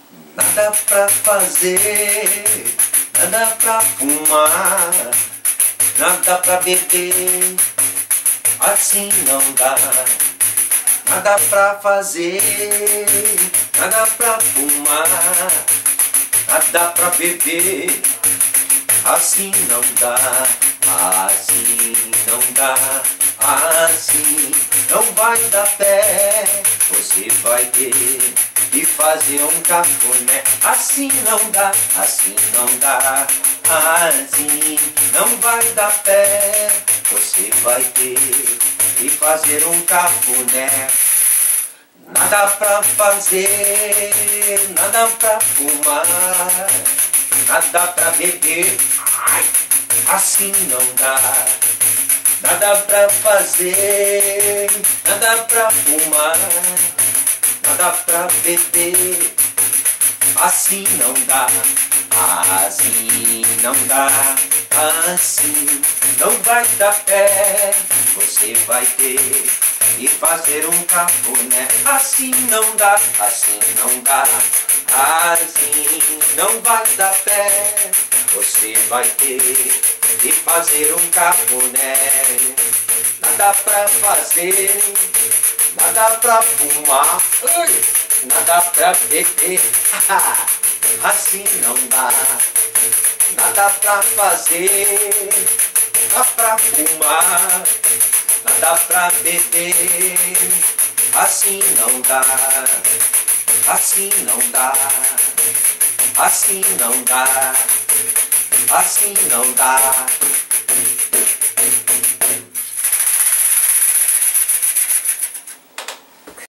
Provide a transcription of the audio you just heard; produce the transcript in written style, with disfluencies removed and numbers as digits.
Nada pra fazer, nada pra fumar, nada pra beber, assim não dá. Nada pra fazer, nada pra fumar, nada pra beber, assim não dá, assim não dá, assim não vai dar pé. Você vai ter que fazer um cafuné. Assim não dá, assim não dá, assim não vai dar pé. Você vai ter que fazer um cafuné. Nada pra fazer, nada pra fumar, nada pra beber, ai, assim não dá. Nada pra fazer, nada pra fumar, nada pra beber, assim não dá, assim não dá, assim não vai dar pé. Você vai ter que fazer um cafuné. Assim não dá, assim não dá, assim não vai dar pé. Você vai ter que fazer um cafuné. Nada pra fazer, nada pra fumar, nada pra beber, assim não dá. Nada pra fazer, nada pra fumar, nada pra beber, assim não dá, assim não dá, assim não dá, assim não dá.